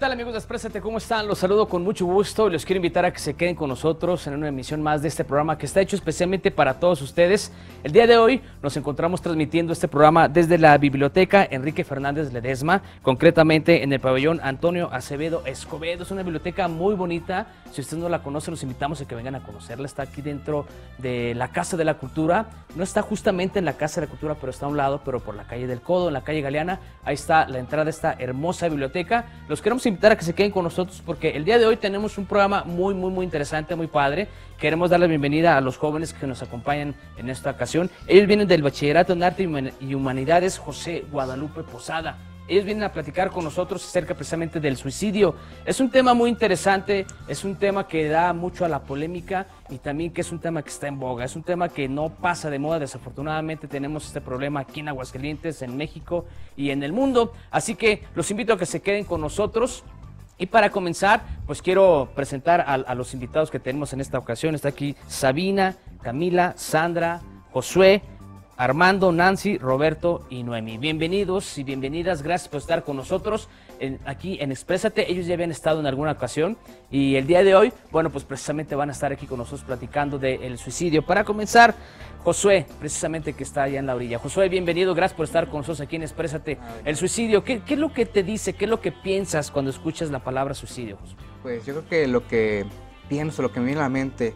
tal, amigos de Exprésate? ¿Cómo están? Los saludo con mucho gusto y los quiero invitar a que se queden con nosotros en una emisión más de este programa que está hecho especialmente para todos ustedes. El día de hoy nos encontramos transmitiendo este programa desde la Biblioteca Enrique Fernández Ledesma, concretamente en el pabellón Antonio Acevedo Escobedo. Es una biblioteca muy bonita. Si usted no la conoce, los invitamos a que vengan a conocerla. Está aquí dentro de la Casa de la Cultura. No está justamente en la Casa de la Cultura, pero está a un lado, pero por la calle del Codo, en la calle Galeana. Ahí está la entrada de esta hermosa biblioteca. Los queremos invitar a que se queden con nosotros porque el día de hoy tenemos un programa muy interesante, muy padre. Queremos darle bienvenida a los jóvenes que nos acompañan en esta ocasión. Ellos vienen del Bachillerato en Arte y Humanidades José Guadalupe Posada. Ellos vienen a platicar con nosotros acerca precisamente del suicidio. Es un tema muy interesante, es un tema que da mucho a la polémica y también que es un tema que está en boga. Es un tema que no pasa de moda. Desafortunadamente tenemos este problema aquí en Aguascalientes, en México y en el mundo. Así que los invito a que se queden con nosotros. Y para comenzar, pues quiero presentar a los invitados que tenemos en esta ocasión. Está aquí Sabina, Camila, Sandra, Josué, Armando, Nancy, Roberto y Noemi. Bienvenidos y bienvenidas, gracias por estar con nosotros aquí en Exprésate. Ellos ya habían estado en alguna ocasión y el día de hoy, bueno, pues precisamente van a estar aquí con nosotros platicando del suicidio. Para comenzar, Josué, precisamente que está allá en la orilla. Josué, bienvenido, gracias por estar con nosotros aquí en Exprésate. El suicidio, ¿qué es lo que te dice, qué es lo que piensas cuando escuchas la palabra suicidio, Josué? Pues yo creo que lo que pienso, lo que me viene a la mente,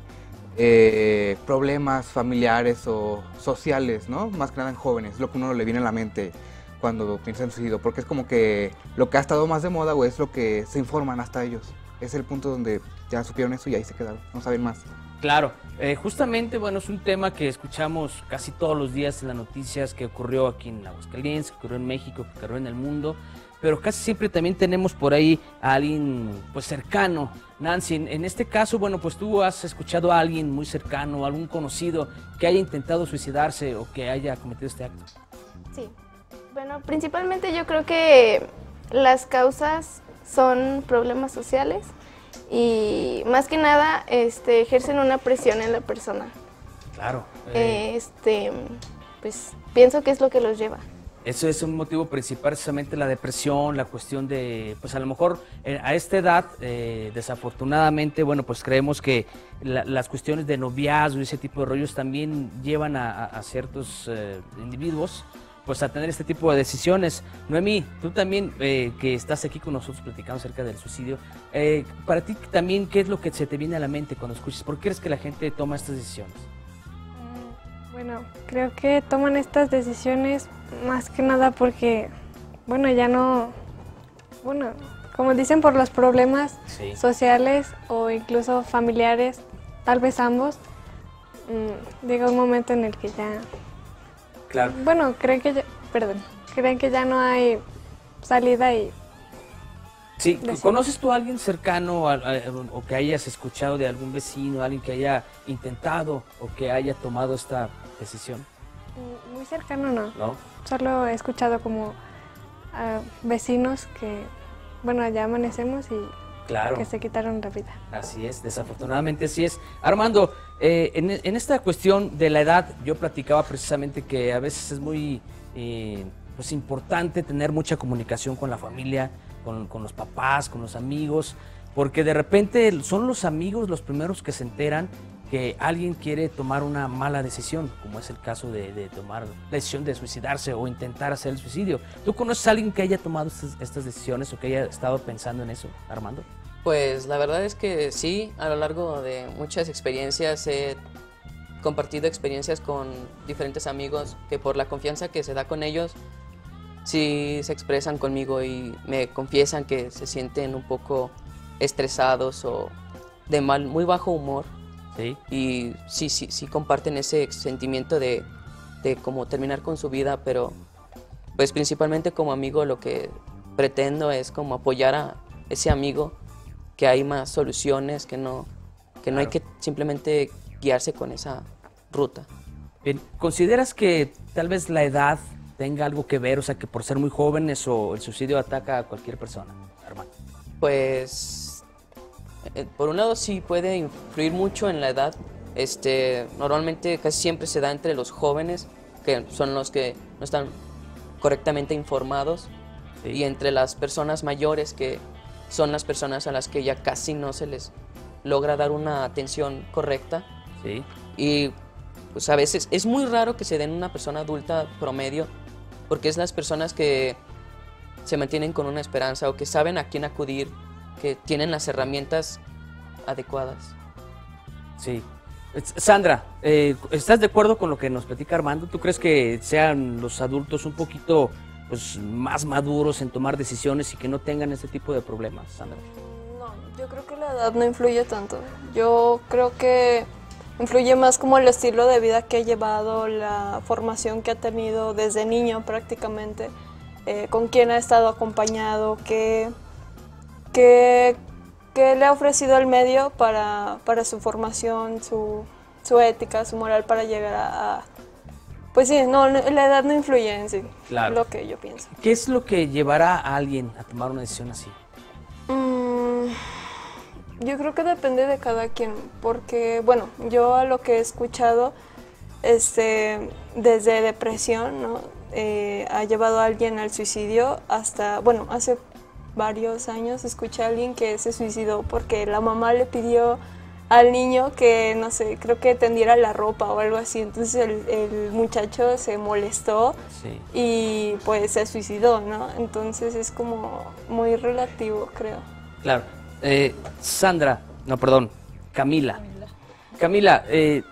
problemas familiares o sociales, ¿no? Más que nada en jóvenes, lo que uno le viene a la mente cuando piensa en suicidio, porque es como que lo que ha estado más de moda o es lo que se informan hasta ellos. Es el punto donde ya supieron eso y ahí se quedaron, no saben más. Claro, justamente, bueno, es un tema que escuchamos casi todos los días en las noticias, que ocurrió aquí en Aguascalientes, que ocurrió en México, que ocurrió en el mundo, pero casi siempre también tenemos por ahí a alguien pues cercano. Nancy, en este caso, bueno, pues tú has escuchado a alguien muy cercano, algún conocido que haya intentado suicidarse o que haya cometido este acto. Sí, bueno, principalmente yo creo que las causas son problemas sociales y más que nada ejercen una presión en la persona. Claro. Pues pienso que es lo que los lleva. Eso es un motivo principal, precisamente la depresión, la cuestión de, pues a lo mejor a esta edad, desafortunadamente, bueno, pues creemos que las cuestiones de noviazgo y ese tipo de rollos también llevan a ciertos individuos, pues a tener este tipo de decisiones. Noemí, tú también que estás aquí con nosotros platicando acerca del suicidio, para ti también, ¿qué es lo que se te viene a la mente cuando escuchas? ¿Por qué crees que la gente toma estas decisiones? Bueno, creo que toman estas decisiones más que nada porque, bueno, ya no, bueno, como dicen, por los problemas sociales o incluso familiares, tal vez ambos, llega un momento en el que ya, claro. Bueno, creen que ya no hay salida y... Sí, ¿conoces tú a alguien cercano o que hayas escuchado de algún vecino, alguien que haya intentado o que haya tomado esta decisión? Muy cercano no. ¿No? Solo he escuchado como a vecinos que, bueno, ya amanecemos y claro, que se quitaron la vida. Así es, desafortunadamente así es. Armando, en esta cuestión de la edad, yo platicaba precisamente que a veces es muy pues importante tener mucha comunicación con la familia, con los papás, con los amigos, porque de repente son los amigos los primeros que se enteran que alguien quiere tomar una mala decisión, como es el caso de tomar la decisión de suicidarse o intentar hacer el suicidio. ¿Tú conoces a alguien que haya tomado estas decisiones o que haya estado pensando en eso, Armando? Pues la verdad es que sí, a lo largo de muchas experiencias he compartido experiencias con diferentes amigos que por la confianza que se da con ellos, sí se expresan conmigo y me confiesan que se sienten un poco estresados o de muy bajo humor. Sí. Y sí comparten ese sentimiento de cómo terminar con su vida, pero pues principalmente como amigo lo que pretendo es como apoyar a ese amigo, que hay más soluciones, que no hay que simplemente guiarse con esa ruta. Bien, ¿consideras que tal vez la edad tenga algo que ver, o sea, que por ser muy jóvenes o el suicidio ataca a cualquier persona, Armando? Pues por un lado sí puede influir mucho en la edad. Normalmente casi siempre se da entre los jóvenes, que son los que no están correctamente informados, y entre las personas mayores que son las personas a las que ya casi no se les logra dar una atención correcta. Sí. Y pues a veces es muy raro que se den una persona adulta promedio, porque es las personas que se mantienen con una esperanza o que saben a quién acudir, que tienen las herramientas adecuadas. Sí. Sandra, ¿estás de acuerdo con lo que nos platica Armando? ¿Tú crees que sean los adultos un poquito pues, más maduros en tomar decisiones y que no tengan ese tipo de problemas, Sandra? No, yo creo que la edad no influye tanto. Yo creo que influye más como el estilo de vida que ha llevado, la formación que ha tenido desde niño prácticamente, con quién ha estado acompañado, qué le ha ofrecido el medio para su formación, su ética, su moral para llegar a... Pues sí, no, la edad no influye en sí, Claro. lo que yo pienso. ¿Qué es lo que llevará a alguien a tomar una decisión así? Yo creo que depende de cada quien, porque, bueno, yo a lo que he escuchado, desde depresión, ¿no? Ha llevado a alguien al suicidio hasta, bueno, hace varios años escuché a alguien que se suicidó porque la mamá le pidió al niño que, no sé, creo que tendiera la ropa o algo así, entonces el muchacho se molestó Sí. y pues se suicidó, ¿no? Entonces es como muy relativo, creo. Claro. Sandra, no, perdón, Camila. Camila,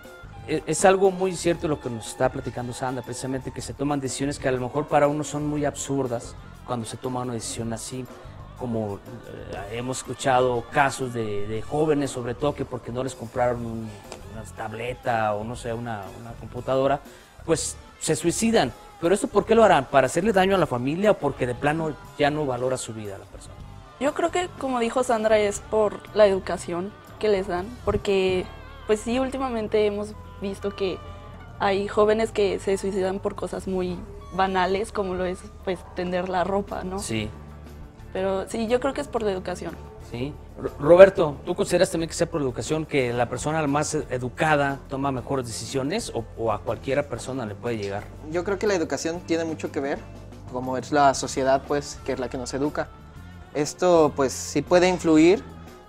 es algo muy cierto lo que nos está platicando Sandra, precisamente que se toman decisiones que a lo mejor para uno son muy absurdas cuando se toma una decisión así, como hemos escuchado casos de jóvenes, sobre todo que porque no les compraron una tableta o no sé, una computadora, pues se suicidan. Pero ¿esto por qué lo harán? ¿Para hacerle daño a la familia o porque de plano ya no valora su vida la persona? Yo creo que, como dijo Sandra, es por la educación que les dan, porque pues sí, últimamente hemos visto que hay jóvenes que se suicidan por cosas muy banales, como lo es pues tender la ropa, ¿no? Sí, Pero sí, yo creo que es por la educación. sí. Roberto, ¿tú consideras también que sea por educación, que la persona más educada toma mejores decisiones o a cualquiera persona le puede llegar? Yo creo que la educación tiene mucho que ver, como es la sociedad, pues, que es la que nos educa. Esto, pues, sí puede influir,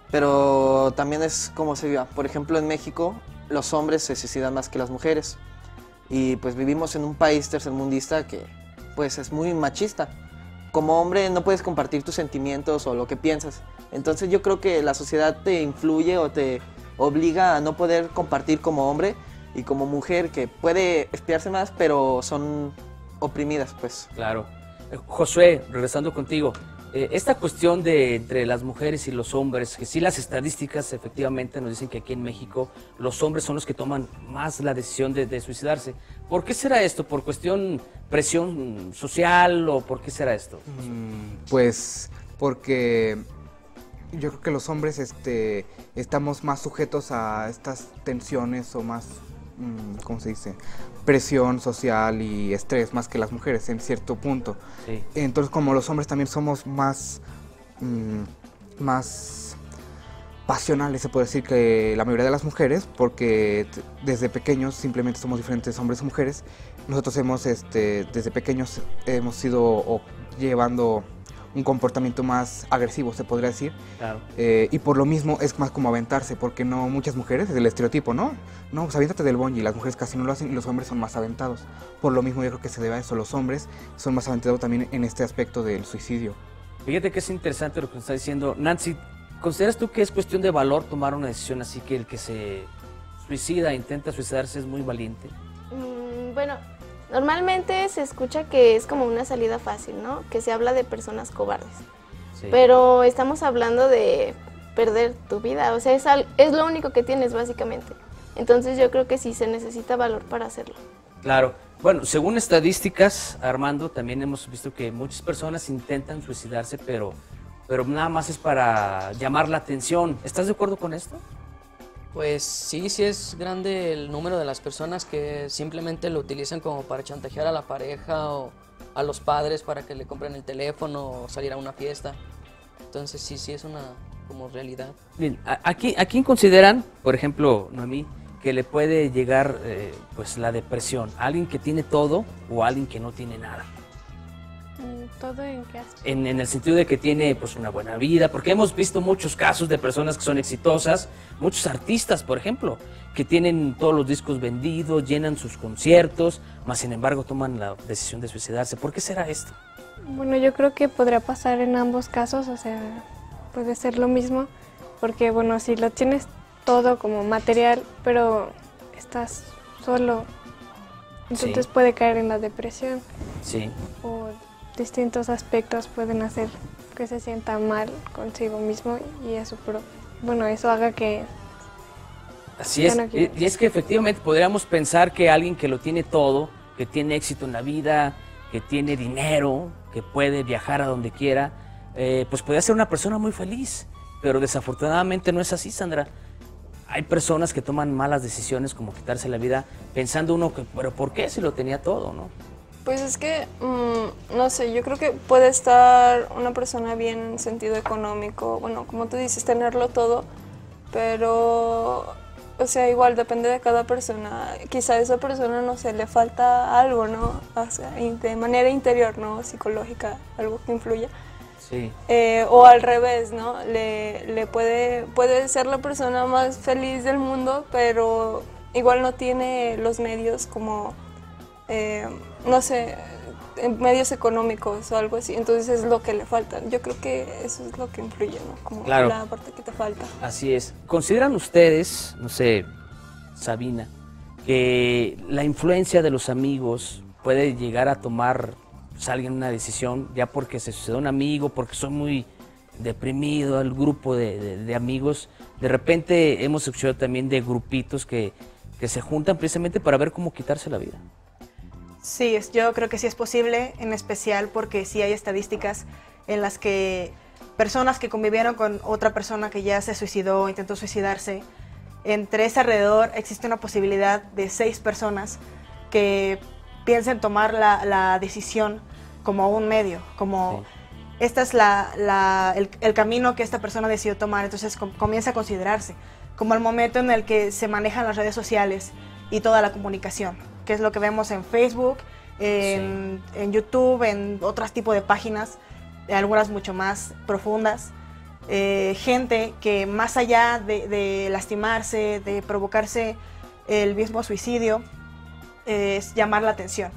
pero también es como se viva. Por ejemplo, en México, los hombres se suicidan más que las mujeres. Y, pues, vivimos en un país tercermundista que, pues, es muy machista. Como hombre no puedes compartir tus sentimientos o lo que piensas. Entonces yo creo que la sociedad te influye o te obliga a no poder compartir como hombre y como mujer, que puede espiarse más, pero son oprimidas, pues. Claro. Josué, regresando contigo, esta cuestión de entre las mujeres y los hombres, que sí las estadísticas efectivamente nos dicen que aquí en México los hombres son los que toman más la decisión de suicidarse. ¿Por qué será esto? ¿Por cuestión presión social o por qué será esto? Pues porque yo creo que los hombres estamos más sujetos a estas tensiones o más, ¿cómo se dice? Presión social y estrés más que las mujeres en cierto punto. Sí. Entonces, como los hombres también somos más pasionales, se puede decir, que la mayoría de las mujeres, porque desde pequeños simplemente somos diferentes hombres y mujeres. Nosotros desde pequeños hemos ido llevando un comportamiento más agresivo, se podría decir. Claro. Y por lo mismo es más como aventarse, porque no muchas mujeres, es el estereotipo, ¿no? No, pues aviéntate del bungee, las mujeres casi no lo hacen y los hombres son más aventados. Por lo mismo yo creo que se debe a eso, los hombres son más aventados también en este aspecto del suicidio. Fíjate que es interesante lo que nos está diciendo. Nancy, ¿consideras tú que es cuestión de valor tomar una decisión así, que el que se suicida, intenta suicidarse es muy valiente? Bueno, normalmente se escucha que es como una salida fácil, ¿no? Que se habla de personas cobardes. Sí. Pero estamos hablando de perder tu vida, o sea, es lo único que tienes básicamente. Entonces yo creo que sí se necesita valor para hacerlo. Claro. Bueno, según estadísticas, Armando, también hemos visto que muchas personas intentan suicidarse, pero nada más es para llamar la atención. ¿Estás de acuerdo con esto? Pues sí, sí es grande el número de las personas que simplemente lo utilizan como para chantajear a la pareja o a los padres para que le compren el teléfono o salir a una fiesta. Entonces sí es una como realidad. Bien, ¿a quién consideran, por ejemplo, Noemí, que le puede llegar pues la depresión? ¿A alguien que tiene todo o a alguien que no tiene nada? ¿Todo en qué aspecto? En el sentido de que tiene pues una buena vida, porque hemos visto muchos casos de personas que son exitosas, muchos artistas, por ejemplo, que tienen todos los discos vendidos, llenan sus conciertos, mas sin embargo toman la decisión de suicidarse. ¿Por qué será esto? Bueno, yo creo que podría pasar en ambos casos, o sea, puede ser lo mismo, porque bueno, si lo tienes todo como material, pero estás solo, entonces Sí. puede caer en la depresión, Sí. o distintos aspectos pueden hacer que se sienta mal consigo mismo y eso, bueno, eso haga que Así es, Ya no quiero. y es que efectivamente podríamos pensar que alguien que lo tiene todo, que tiene éxito en la vida, que tiene dinero, que puede viajar a donde quiera, pues podría ser una persona muy feliz, pero desafortunadamente no es así, Sandra. Hay personas que toman malas decisiones como quitarse la vida pensando uno que, pero ¿por qué si lo tenía todo, no? Pues es que, no sé, yo creo que puede estar una persona bien en sentido económico, bueno, como tú dices, tenerlo todo, pero, o sea, igual depende de cada persona. Quizá a esa persona, no sé, le falta algo, ¿no? O sea, de manera interior, ¿no? Psicológica, algo que influya. Sí. O al revés, ¿no? Le puede ser la persona más feliz del mundo, pero igual no tiene los medios como, no sé, medios económicos o algo así. Entonces es lo que le falta. Yo creo que eso es lo que influye, ¿no? Como Claro. la parte que te falta. Así es. ¿Consideran ustedes, no sé, Sabina, que la influencia de los amigos puede llegar a tomar pues, alguien una decisión ya porque se sucedió un amigo, porque soy muy deprimido, al grupo de amigos? De repente hemos escuchado también de grupitos que se juntan precisamente para ver cómo quitarse la vida. Sí, yo creo que sí es posible, en especial porque sí hay estadísticas en las que personas que convivieron con otra persona que ya se suicidó o intentó suicidarse, entre ese alrededor existe una posibilidad de 6 personas que piensen tomar la decisión como un medio, como este es el camino que esta persona decidió tomar, entonces comienza a considerarse como el momento en el que se manejan las redes sociales y toda la comunicación, que es lo que vemos en Facebook, en YouTube, en otros tipos de páginas, algunas mucho más profundas. Gente que más allá de lastimarse, de provocarse el mismo suicidio, es llamar la atención.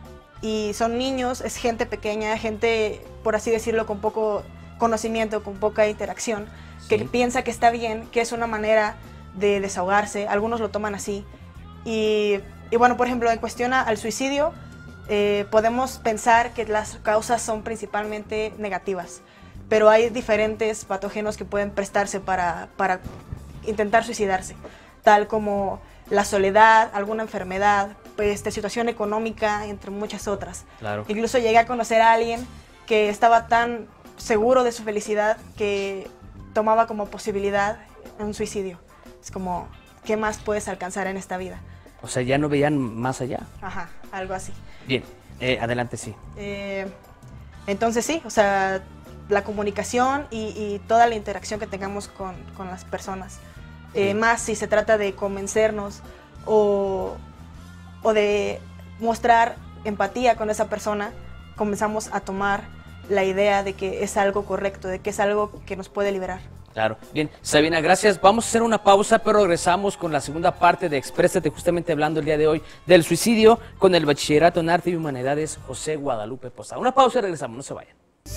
Y son niños, es gente pequeña, gente, por así decirlo, con poco conocimiento, con poca interacción, que piensa que está bien, que es una manera de desahogarse, algunos lo toman así. Y bueno, por ejemplo, en cuestión al suicidio, podemos pensar que las causas son principalmente negativas, pero hay diferentes patógenos que pueden prestarse para intentar suicidarse, tal como la soledad, alguna enfermedad, situación económica, entre muchas otras. Claro. Incluso llegué a conocer a alguien que estaba tan seguro de su felicidad que tomaba como posibilidad un suicidio. Es como, ¿qué más puedes alcanzar en esta vida? O sea, ya no veían más allá. Ajá, algo así. Bien, adelante, sí. Entonces sí, o sea, la comunicación y toda la interacción que tengamos con las personas, más si se trata de convencernos o de mostrar empatía con esa persona, comenzamos a tomar la idea de que es algo correcto, de que es algo que nos puede liberar. Claro. Bien, Sabina, gracias. Vamos a hacer una pausa, pero regresamos con la segunda parte de Exprésate, justamente hablando el día de hoy del suicidio con el Bachillerato en Arte y Humanidades José Guadalupe Posada. Una pausa y regresamos, no se vayan.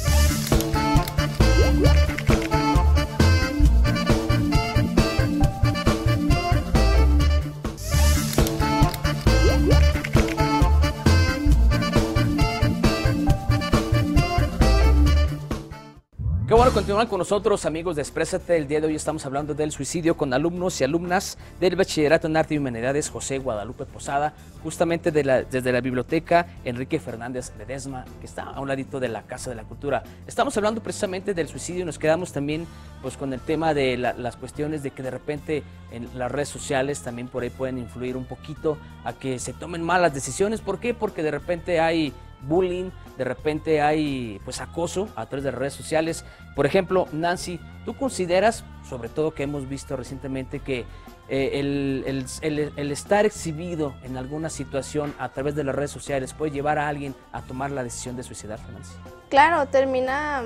Qué bueno continuar con nosotros, amigos de Exprésate. El día de hoy estamos hablando del suicidio con alumnos y alumnas del Bachillerato en Arte y Humanidades José Guadalupe Posada, justamente desde la biblioteca Enrique Fernández Ledesma, que está a un ladito de la Casa de la Cultura. Estamos hablando precisamente del suicidio y nos quedamos también pues, con el tema de las cuestiones de que de repente en las redes sociales también por ahí pueden influir un poquito a que se tomen malas decisiones. ¿Por qué? Porque de repente hay bullying, de repente hay pues acoso a través de las redes sociales. Por ejemplo, Nancy, ¿tú consideras, sobre todo que hemos visto recientemente, que el estar exhibido en alguna situación a través de las redes sociales puede llevar a alguien a tomar la decisión de suicidarse, Nancy? Claro, termina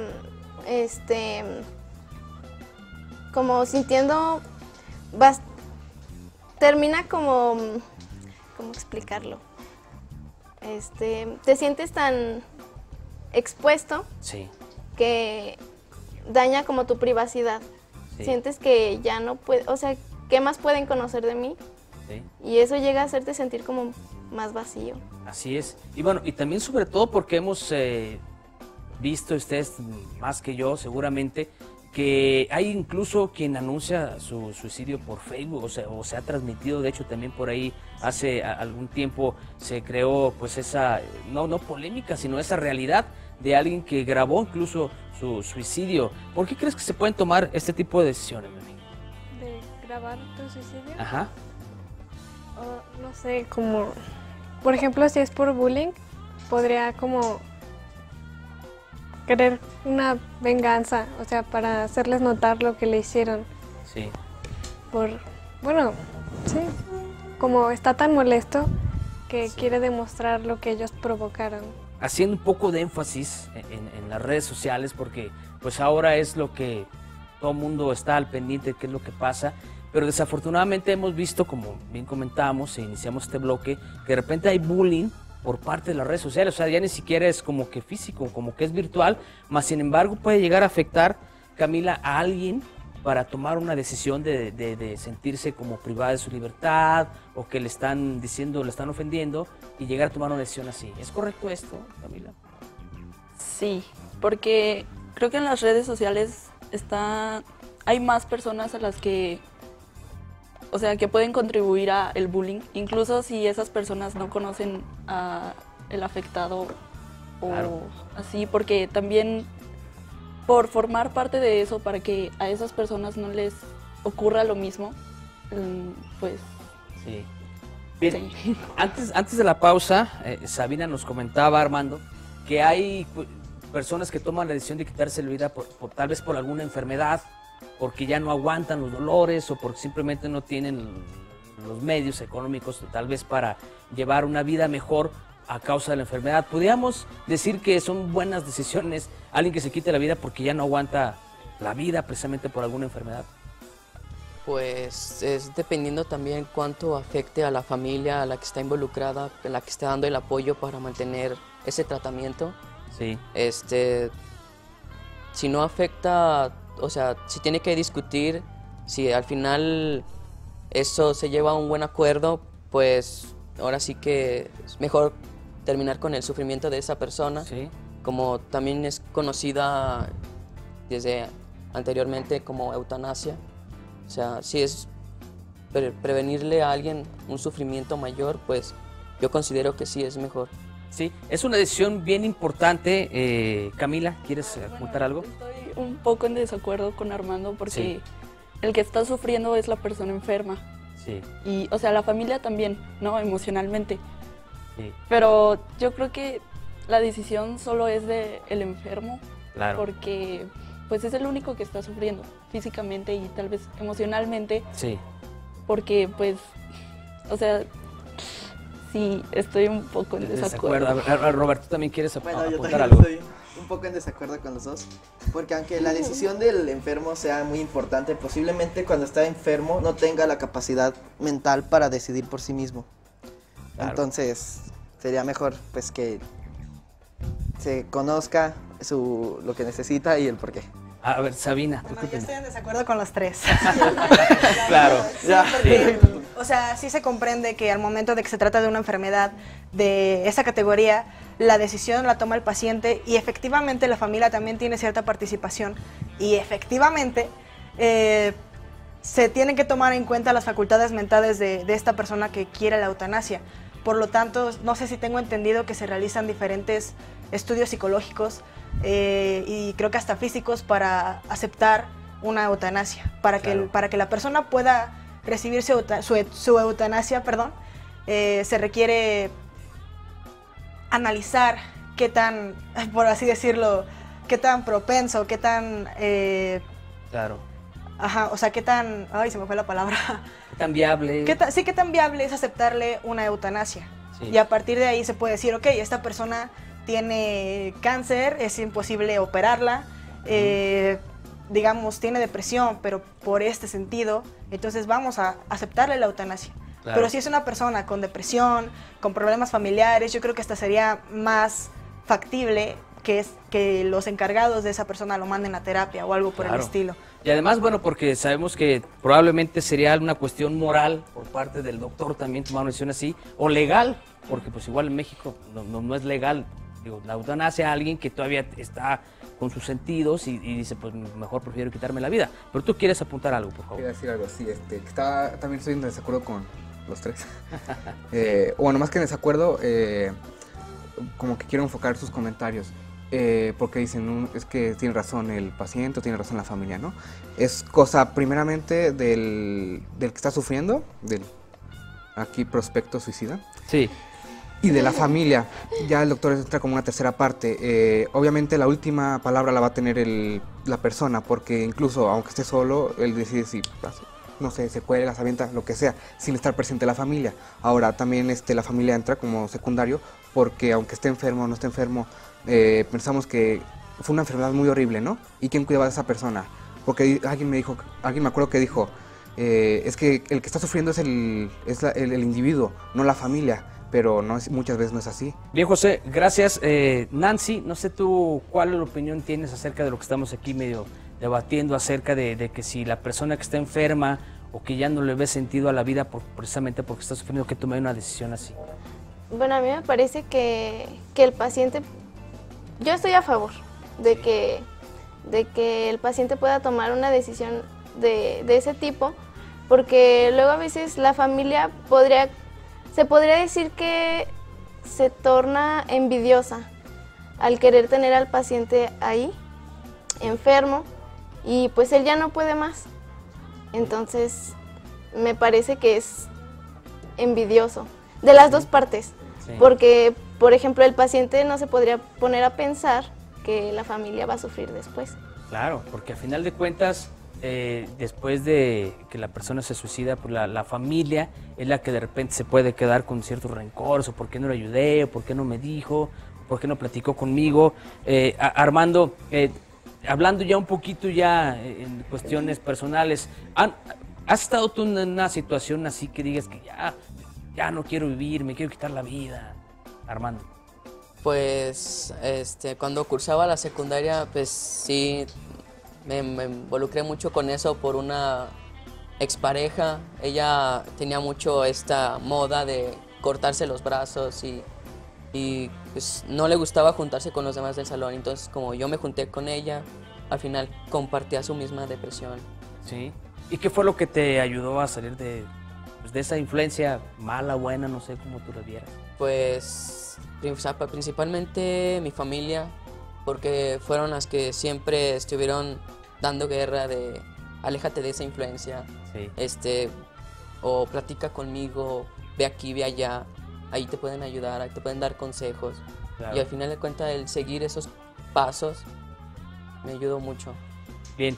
como sintiendo, termina como, ¿cómo explicarlo? Te sientes tan expuesto, sí, que daña como tu privacidad. Sí. Sientes que ya no puede, o sea, ¿qué más pueden conocer de mí? Sí. Y eso llega a hacerte sentir como más vacío. Así es. Y bueno, y también sobre todo porque hemos visto, ustedes más que yo seguramente, que hay incluso quien anuncia su suicidio por Facebook, o se ha transmitido, de hecho también por ahí hace algún tiempo se creó pues esa, no polémica, sino esa realidad de alguien que grabó incluso su suicidio. ¿Por qué crees que se pueden tomar este tipo de decisiones, mi amigo? ¿De grabar tu suicidio? Ajá. No sé, como, por ejemplo, si es por bullying, podría como querer una venganza, o sea, para hacerles notar lo que le hicieron. Sí. Bueno, sí, como está tan molesto que quiere demostrar lo que ellos provocaron. Haciendo un poco de énfasis en las redes sociales, porque pues ahora es lo que todo el mundo está al pendiente de qué es lo que pasa, pero desafortunadamente hemos visto, como bien comentábamos e iniciamos este bloque, que de repente hay bullying por parte de las redes sociales, o sea, ya ni siquiera es como que físico, como que es virtual, más sin embargo puede llegar a afectar, Camila, a alguien para tomar una decisión de sentirse como privada de su libertad, o que le están diciendo, le están ofendiendo, y llegar a tomar una decisión así. ¿Es correcto esto, Camila? Sí, porque creo que en las redes sociales hay más personas a las que, o sea, que pueden contribuir a el bullying, incluso si esas personas no conocen a el afectado o Claro. así, porque también por formar parte de eso, para que a esas personas no les ocurra lo mismo, pues Sí. Bien, sí. antes de la pausa, Sabina nos comentaba, Armando, que hay personas que toman la decisión de quitarse la vida tal vez por alguna enfermedad, porque ya no aguantan los dolores o porque simplemente no tienen los medios económicos tal vez para llevar una vida mejor a causa de la enfermedad. ¿Podríamos decir que son buenas decisiones alguien que se quite la vida porque ya no aguanta la vida precisamente por alguna enfermedad? Pues es dependiendo también cuánto afecte a la familia, a la que está involucrada, a la que está dando el apoyo para mantener ese tratamiento. Sí. Si no afecta, o sea, si tiene que discutir, si al final eso se lleva a un buen acuerdo, pues ahora sí que es mejor terminar con el sufrimiento de esa persona. Sí. Como también es conocida desde anteriormente como eutanasia. O sea, si es prevenirle a alguien un sufrimiento mayor, pues yo considero que sí es mejor. Sí, es una decisión bien importante. Camila, ¿quieres apuntar algo? Estoy un poco en desacuerdo con Armando porque Sí. el que está sufriendo es la persona enferma. Sí, Y, o sea, la familia también, ¿no? Emocionalmente. sí, Pero yo creo que la decisión solo es del enfermo, claro. porque pues es el único que está sufriendo físicamente y tal vez emocionalmente, Sí. porque pues, o sea, sí, estoy un poco en desacuerdo. A ver, Roberto, ¿tú también quieres Bueno, yo apuntar también algo? estoy un poco en desacuerdo con los dos, porque aunque la decisión del enfermo sea muy importante, posiblemente cuando está enfermo no tenga la capacidad mental para decidir por sí mismo. Claro. Entonces, sería mejor pues que se conozca lo que necesita y el por qué. A ver, Sabina, ¿tú Bueno, qué yo piensas? estoy en desacuerdo con los tres. Claro. Ya. Porque, o sea, sí se comprende que al momento de que se trata de una enfermedad de esa categoría, la decisión la toma el paciente y efectivamente la familia también tiene cierta participación y efectivamente se tienen que tomar en cuenta las facultades mentales de esta persona que quiere la eutanasia. Por lo tanto, no sé si tengo entendido que se realizan diferentes estudios psicológicos y creo que hasta físicos para aceptar una eutanasia, para que la persona pueda recibir su eutanasia, se requiere analizar qué tan, por así decirlo, qué tan propenso, qué tan, Claro. ajá, o sea, qué tan, ay, se me fue la palabra, ¿Tan viable? ¿Qué tan viable es aceptarle una eutanasia? Sí. Y a partir de ahí se puede decir, ok, esta persona tiene cáncer, es imposible operarla, digamos, tiene depresión, pero por este sentido, entonces vamos a aceptarle la eutanasia. Claro. Pero si es una persona con depresión, con problemas familiares, yo creo que hasta sería más factible que los encargados de esa persona lo manden a terapia o algo por el estilo. Y además, bueno, porque sabemos que probablemente sería una cuestión moral por parte del doctor también tomar una decisión así, o legal, porque pues igual en México no es legal, digo, la eutanasia a alguien que todavía está con sus sentidos y dice, pues mejor prefiero quitarme la vida. Pero tú quieres apuntar algo, por favor. Quiero decir algo, sí, también estoy en desacuerdo con los tres. Bueno, más que en desacuerdo, como que quiero enfocar sus comentarios. Porque dicen, es que tiene razón el paciente o tiene razón la familia, ¿no? Es cosa primeramente del que está sufriendo, del aquí prospecto suicida. Sí. Y de la familia. Ya el doctor entra como una tercera parte. Obviamente la última palabra la va a tener la persona, porque incluso aunque esté solo, él decide si, no sé, se cuelga, se avienta, lo que sea, sin estar presente la familia. Ahora también la familia entra como secundario, porque aunque esté enfermo o no esté enfermo, pensamos que fue una enfermedad muy horrible, ¿no? ¿Y quién cuidaba de esa persona? Porque alguien me acuerdo que dijo, es que el que está sufriendo es el individuo, no la familia, pero muchas veces no es así. Bien, José, gracias. Nancy, no sé tú cuál opinión tienes acerca de lo que estamos aquí medio debatiendo acerca de que si la persona que está enferma o que ya no le ve sentido a la vida precisamente porque está sufriendo, que tome una decisión así. Bueno, a mí me parece que el paciente, yo estoy a favor de que el paciente pueda tomar una decisión de ese tipo, porque luego a veces la familia se podría decir que se torna envidiosa al querer tener al paciente ahí, enfermo, y pues él ya no puede más. Entonces, me parece que es envidioso, de las dos partes. Sí. Porque, por ejemplo, el paciente no se podría poner a pensar que la familia va a sufrir después. Claro, porque a final de cuentas, después de que la persona se suicida, pues la familia es la que de repente se puede quedar con ciertos rencores, o por qué no le ayudé, o por qué no me dijo, o por qué no platicó conmigo. Armando, hablando ya un poquito en cuestiones personales, ¿has estado tú en una situación así que digas que ya no quiero vivir, me quiero quitar la vida? Armando. Pues cuando cursaba la secundaria, pues sí, me involucré mucho con eso por una expareja. Ella tenía mucho esta moda de cortarse los brazos y pues no le gustaba juntarse con los demás del salón. Entonces, como yo me junté con ella, al final compartía su misma depresión. Sí. ¿Y qué fue lo que te ayudó a salir de esa influencia mala, buena, no sé cómo tú lo vieras? Pues principalmente mi familia, porque fueron las que siempre estuvieron dando guerra de aléjate de esa influencia, sí. O platica conmigo, ve aquí, ve allá, ahí te pueden ayudar, ahí te pueden dar consejos. Claro. Y al final de cuentas el seguir esos pasos me ayudó mucho. Bien,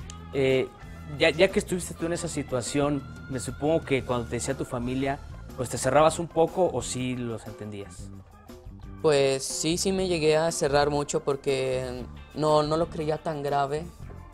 ya que estuviste tú en esa situación, me supongo que cuando te decía tu familia, pues te cerrabas un poco o sí los entendías. Pues sí me llegué a cerrar mucho porque no lo creía tan grave.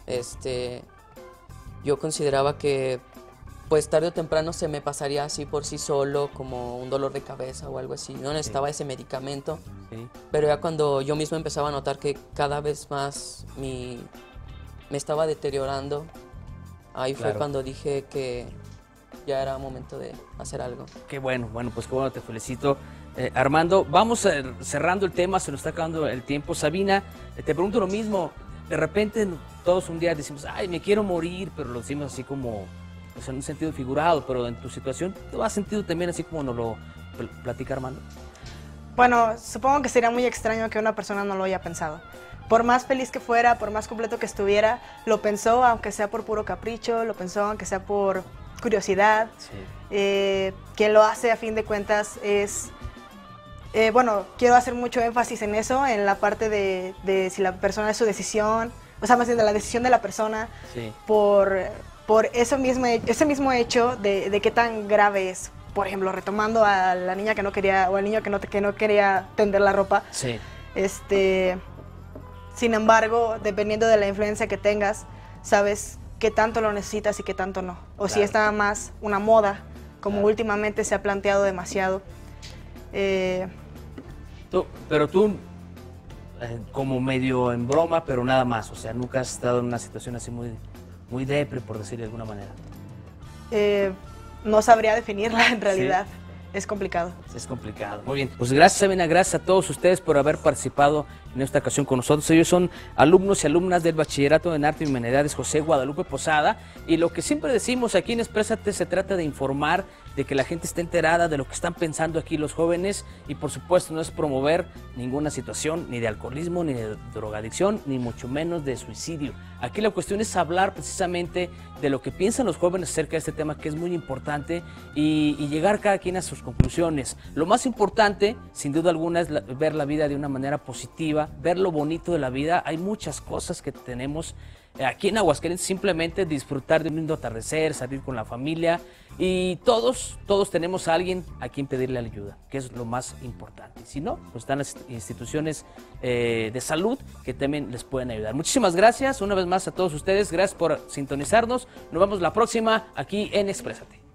Yo consideraba que pues tarde o temprano se me pasaría así por sí solo, como un dolor de cabeza o algo así. No necesitaba ese medicamento, pero ya cuando yo mismo empezaba a notar que cada vez más me estaba deteriorando, ahí fue cuando dije que ya era momento de hacer algo. Qué bueno, pues qué bueno, te felicito. Armando, vamos cerrando el tema, se nos está acabando el tiempo. Sabina, te pregunto lo mismo. De repente todos un día decimos, ay, me quiero morir, pero lo decimos así como, pues en un sentido figurado, pero en tu situación, ¿tú has sentido también así como nos lo platica Armando? Bueno, supongo que sería muy extraño que una persona no lo haya pensado. Por más feliz que fuera, por más completo que estuviera, lo pensó, aunque sea por puro capricho, lo pensó aunque sea por curiosidad. Sí. Quien lo hace a fin de cuentas es... bueno, quiero hacer mucho énfasis en eso, en la parte de si la persona es su decisión, o sea, más bien de la decisión de la persona, sí. por por ese mismo hecho de qué tan grave es. Por ejemplo, retomando a la niña que no quería, o al niño que no quería tender la ropa. Sí. Sin embargo, dependiendo de la influencia que tengas, sabes qué tanto lo necesitas y qué tanto no. O si es nada más una moda, como últimamente se ha planteado demasiado. Pero tú, como medio en broma, pero nada más, o sea, nunca has estado en una situación así muy depre, por decirlo de alguna manera. No sabría definirla en realidad. Sí. Es complicado. Es complicado. Muy bien. Pues gracias, Sabina, gracias a todos ustedes por haber participado en esta ocasión con nosotros. Ellos son alumnos y alumnas del Bachillerato en Arte y Humanidades José Guadalupe Posada. Y lo que siempre decimos aquí en Exprésate se trata de informar, de que la gente esté enterada de lo que están pensando aquí los jóvenes. Y por supuesto no es promover ninguna situación ni de alcoholismo, ni de drogadicción, ni mucho menos de suicidio. Aquí la cuestión es hablar precisamente de lo que piensan los jóvenes acerca de este tema, que es muy importante, y llegar cada quien a sus conclusiones. Lo más importante, sin duda alguna, es ver la vida de una manera positiva, ver lo bonito de la vida. Hay muchas cosas que tenemos aquí en Aguascalientes, simplemente disfrutar de un lindo atardecer, salir con la familia, y todos tenemos a alguien a quien pedirle ayuda, que es lo más importante. Si no, pues están las instituciones de salud que también les pueden ayudar. Muchísimas gracias una vez más a todos ustedes, gracias por sintonizarnos. Nos vemos la próxima aquí en Exprésate.